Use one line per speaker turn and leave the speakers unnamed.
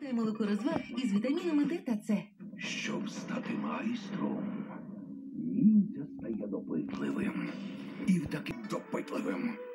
Єдине молоко розваг із вітамінами Д та С.
Щоб стати майстром, ніндзя стає допитливим. І таки допитливим.